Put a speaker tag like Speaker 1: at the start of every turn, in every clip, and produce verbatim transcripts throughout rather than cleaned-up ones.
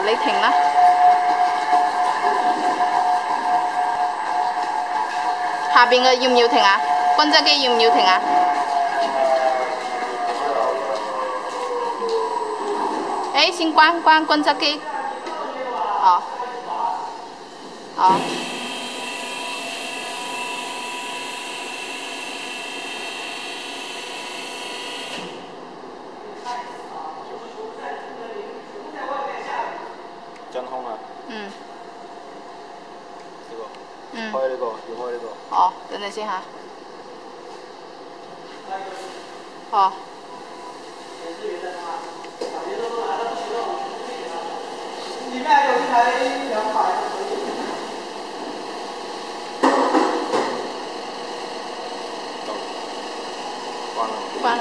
Speaker 1: 你停啦。下邊嘅要唔要停啊？均質機要唔要停啊？誒，先關關均質機。哦。哦。
Speaker 2: 真空啊！
Speaker 1: 嗯。
Speaker 2: 呢個。
Speaker 1: 嗯。
Speaker 2: 開呢個，要開呢個。
Speaker 1: 哦，等陣先嚇。哦。里面还有一台两百。
Speaker 2: 關啦。
Speaker 1: 關啦。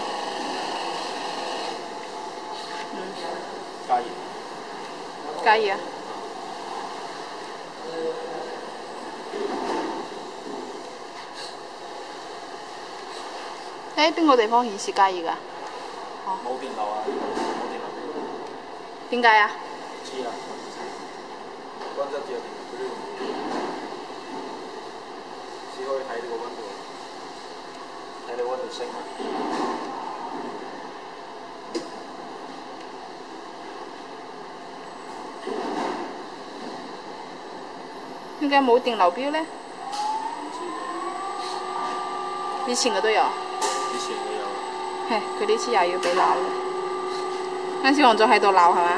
Speaker 1: 嗯。
Speaker 2: 加熱。
Speaker 1: 加熱啊！誒，邊個地方顯示加熱㗎？
Speaker 2: 哦。冇電流啊！冇電流。
Speaker 1: 點解啊？
Speaker 2: 知啊。均質只有電流，佢都用。只可以睇呢個溫度，睇你溫度升啦。
Speaker 1: 點解冇電流標呢？以前嘅都有。
Speaker 2: 以前嘅有。
Speaker 1: 係，佢呢次又要俾鬧啦。啱先我仲喺度鬧係嘛？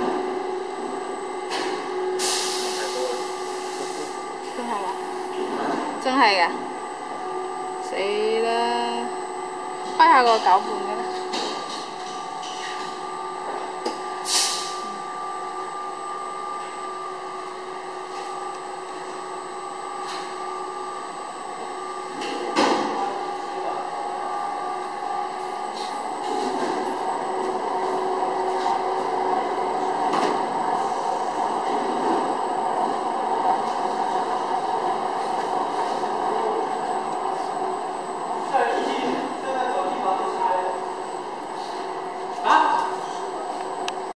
Speaker 1: 真係㗎？真係㗎？死啦！開下個攪拌嘅啦。